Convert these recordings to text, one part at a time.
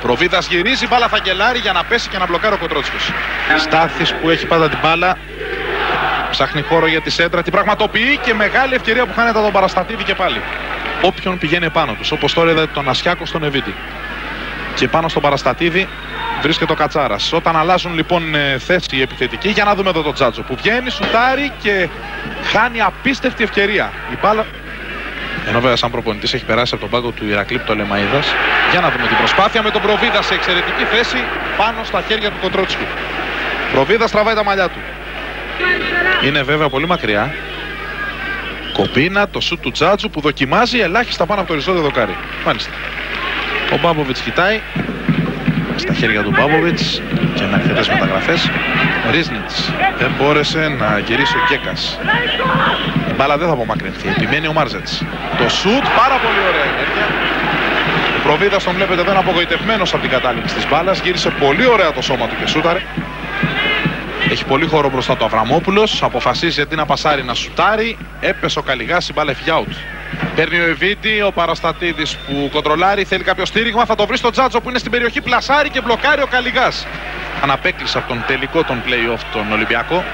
Προβίδας γυρίζει, μπάλα θα γκελάρει για να πέσει και να μπλοκάρει ο Κοντρότσικος. Στάθης που έχει πάντα την μπάλα. Ψάχνει χώρο για τη σέντρα, την πραγματοποιεί και μεγάλη ευκαιρία που χάνεται τον Παραστατίδη και πάλι. Όποιον πηγαίνει επάνω τους, όπως τώρα είδατε τον Ασιάκο στον Εβίτη. Και πάνω στον Παραστατίδη βρίσκεται ο Κατσάρας. Όταν αλλάζουν λοιπόν θέση οι επιθετικοί, για να δούμε εδώ τον Τζάτζο που βγαίνει, σουτάρει και χάνει απίστευτη ευκαιρία. Η μπάλα, ενώ βέβαια σαν προπονητής έχει περάσει από τον πάγκο του Ηρακλή Πτολεμαΐδας. Για να δούμε την προσπάθεια με τον Προβίδα σε εξαιρετική θέση πάνω στα χέρια του Κοντρότσικου. Προβίδας τραβάει τα μαλλιά του. Είναι βέβαια πολύ μακριά. Κομπίνα, το σουτ του Τζάτζου που δοκιμάζει ελάχιστα πάνω από το οριζόντιο δοκάρι. Μάλιστα. Ο Μπάμποβιτς κοιτάει. Στα χέρια του Μπάμποβιτς και με αρκετές μεταγραφές. Ρίσνιτς δεν μπόρεσε να γυρίσει ο Κέκας. Η μπάλα δεν θα απομακρυνθεί. Επιμένει ο Μάρζετς. Το σουτ, πάρα πολύ ωραία ενέργεια. Ο Προβίδας τον βλέπετε εδώ είναι απογοητευμένος από την κατάληξη της μπάλας. Γύρισε πολύ ωραία το σώμα του και σούταρε. Έχει πολύ χώρο μπροστά του Αβραμόπουλος. Αποφασίζει γιατί να πασάρει να σουτάρει. Έπεσε ο Καλιγάς, η μπάλα έφυγε out. Παίρνει ο Εβίτη, ο Παραστατίδης που κοντρολάρει, θέλει κάποιο στήριγμα. Θα το βρει στο Τζάτζο που είναι στην περιοχή, πλασάρει και μπλοκάρει ο Καλιγάς. Αναπέκλεισε από τον τελικό των play-off τον Ολυμπιακό.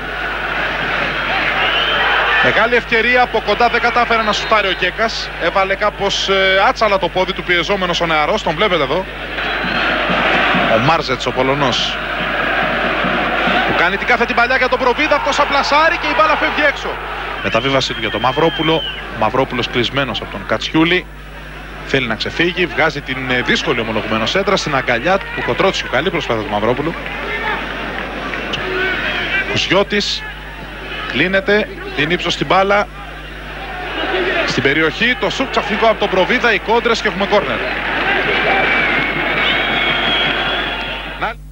Μεγάλη ευκαιρία, από κοντά δεν κατάφερε να σουτάρει ο Κέκας. Έβαλε κάπως άτσαλα το πόδι του, πιεζόμενος ο νεαρός, τον βλέπετε εδώ. Ο Μάρζετς, ο Πολωνός. Κάνει την κάθε την παλιά για τον Προβίδα, αυτός απλασάρει και η μπάλα φεύγει έξω. Μεταβίβαση του για τον Μαυρόπουλο. Ο Μαυρόπουλος κλεισμένος από τον Κατσιούλη. Θέλει να ξεφύγει, βγάζει την δύσκολη ομολογουμένο σέντρα στην αγκαλιά του Κοντρότσικου. Καλή προσπάθεια του Μαυρόπουλου. Κουσιώτης κλείνεται, την ύψος στην μπάλα. Στην περιοχή, το σουτ ξαφνικό από τον Προβίδα, οι κόντρες και έχουμε κόρνερ.